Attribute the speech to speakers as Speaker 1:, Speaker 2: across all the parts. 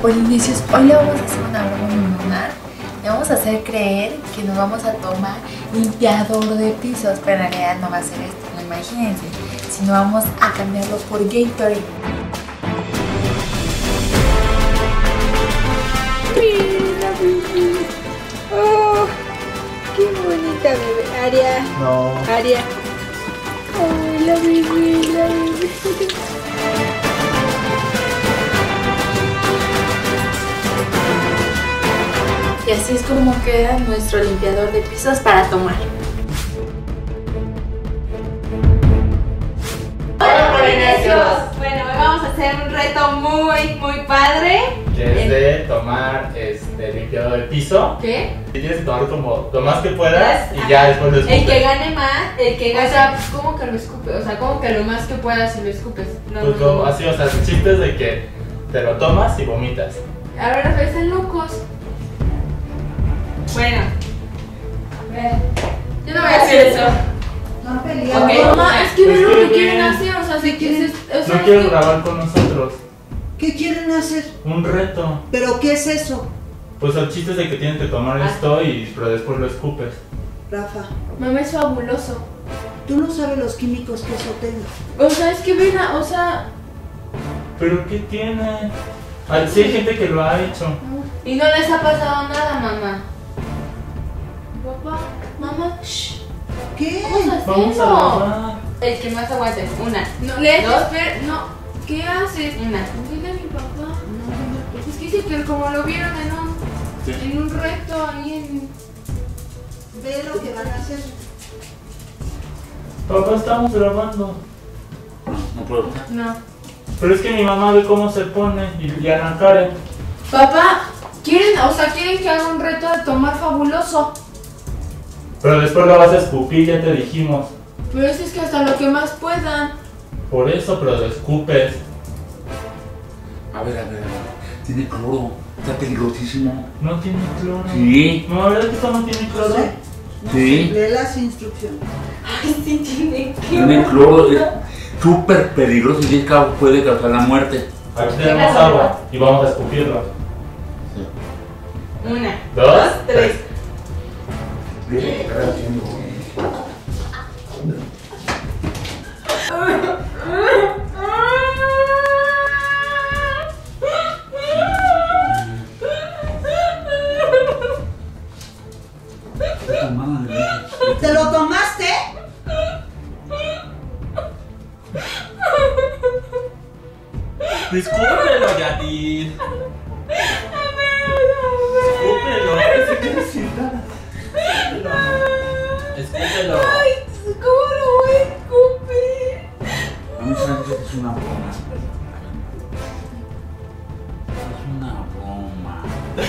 Speaker 1: Polinesios, hoy le vamos a hacer una broma a mi mamá. Le vamos a hacer creer que nos vamos a tomar limpiador de pisos, pero en realidad no va a ser esto, no imagínense, sino vamos a cambiarlo por Gatorade. Mira, bebé. Oh, qué bonita bebé. Aria.
Speaker 2: No.
Speaker 1: Aria. Ay, la bebé, la bebé. Y así es como queda nuestro limpiador de pisos para tomar.
Speaker 3: Hola, Polinesios. Bueno, hoy vamos a hacer un reto muy padre.
Speaker 2: Que es de tomar limpiador de piso.
Speaker 3: ¿Qué?
Speaker 2: Y tienes que tomar como lo más que puedas y ya después lo escupes.
Speaker 3: El que gane más, el que gane.
Speaker 4: O sea, ¿cómo que lo escupes? O sea, ¿cómo que lo más que puedas y lo escupes? No,
Speaker 2: Pues
Speaker 4: no, no.
Speaker 2: así, o sea, el chiste es de que te lo tomas y vomitas.
Speaker 4: A ver, están locos.
Speaker 3: Bueno,
Speaker 4: Yo no voy a hacer eso.
Speaker 5: No peleamos.
Speaker 3: Ok.
Speaker 4: Mamá, es que
Speaker 2: Pues
Speaker 4: ven lo
Speaker 2: qué
Speaker 4: que quieren
Speaker 2: bien.
Speaker 4: hacer. O sea, si quieres. O sea,
Speaker 2: No quiero grabar con nosotros.
Speaker 5: ¿Qué quieren hacer?
Speaker 2: Un reto.
Speaker 5: ¿Pero qué es eso,
Speaker 2: Pues el chiste es de que tienes que tomar esto pero después lo escupes.
Speaker 5: Rafa?
Speaker 4: mamá, es fabuloso.
Speaker 5: Tú no sabes los químicos que eso tenga.
Speaker 4: O sea, es que ven, o sea.
Speaker 2: ¿Pero qué tiene? Sí hay gente que lo ha hecho.
Speaker 4: Y no les ha pasado nada, mamá. Papá, mamá, shh.
Speaker 5: ¿Qué?
Speaker 4: ¿Cómo estás
Speaker 2: Vamos a
Speaker 4: haciendo?
Speaker 2: grabar.
Speaker 3: el que más aguante. Una.
Speaker 4: No,
Speaker 3: Dos.
Speaker 4: espera, no. ¿Qué haces?
Speaker 3: Una.
Speaker 4: Dile a mi papá. Es que dice que como lo vieron en un reto ahí en.
Speaker 5: Ve lo que van a hacer.
Speaker 2: Papá, estamos grabando.
Speaker 6: No puedo.
Speaker 4: No.
Speaker 2: Pero es que mi mamá ve cómo se pone y Ana Karen.
Speaker 4: Papá, quieren que haga un reto de tomar fabuloso.
Speaker 2: Pero después lo vas a escupir, ya te dijimos.
Speaker 4: Pero es que hasta lo que más puedan.
Speaker 2: Por eso, pero lo escupes.
Speaker 6: A ver. Tiene cloro. Está peligrosísimo.
Speaker 2: No tiene cloro.
Speaker 6: Sí.
Speaker 2: No, ¿verdad que esto no tiene cloro?
Speaker 5: No
Speaker 6: Sí.
Speaker 5: sé, lee las instrucciones.
Speaker 3: Ay, sí, tiene que.
Speaker 6: Tiene cloro. Es súper peligroso y puede causar la muerte.
Speaker 2: Aquí tenemos agua y vamos a escupirlo.
Speaker 3: Una.
Speaker 2: Dos,
Speaker 3: Tres.
Speaker 6: ¿Qué estás haciendo? Puta madre.
Speaker 5: ¿Te lo tomaste?
Speaker 2: Escúpelo, Yadir. Escúpelo. Escúpelo.
Speaker 3: ¿Cómo lo voy a escupir?
Speaker 6: A mí se me hace que es una broma. Es una broma.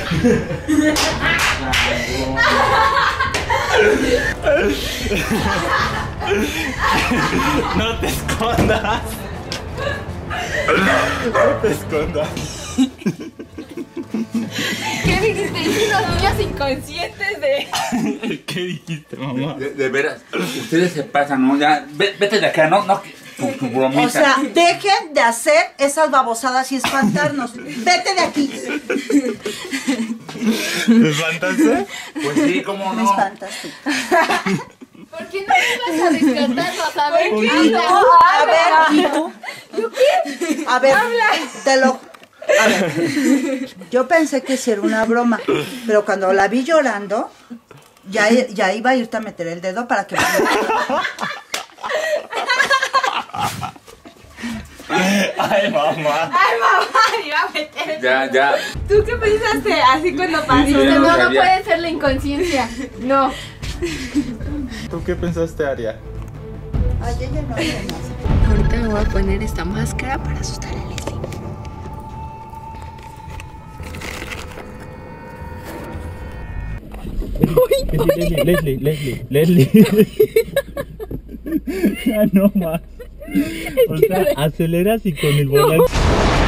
Speaker 2: No te escondas. No te escondas.
Speaker 3: ¿Qué dijiste? Hice unos niños inconscientes de.
Speaker 2: ¿Qué dijiste, mamá?
Speaker 6: De veras, ustedes se pasan, ¿no? Ya, vete de acá, no, tu bromita.
Speaker 5: O sea, dejen de hacer esas babosadas y espantarnos. Vete de aquí.
Speaker 2: ¿Te espantaste?
Speaker 6: Pues sí, cómo
Speaker 5: Me
Speaker 6: no.
Speaker 5: espantas tú.
Speaker 3: ¿Por qué no ibas a rescatarnos? A ver, ¿qué
Speaker 5: Y tú,
Speaker 3: onda?
Speaker 5: a ver, ¿y tú? A ver, a ver, yo pensé que sí era una broma, pero cuando la vi llorando, ya iba a irte a meter el dedo para que...
Speaker 2: Ay, mamá.
Speaker 3: Ay, mamá, iba a meter.
Speaker 6: Ya.
Speaker 3: ¿Tú qué pensaste así cuando pasó?
Speaker 6: Sí, yo no
Speaker 3: No
Speaker 6: sabía.
Speaker 3: puede ser la inconsciencia. No.
Speaker 2: ¿Tú qué pensaste, Aria?
Speaker 5: Ay, ella no hace nada.
Speaker 1: Ahorita me voy a poner esta máscara para asustar a Leslie.
Speaker 2: Leslie. Ya no más. O sea, aceleras y con el volante.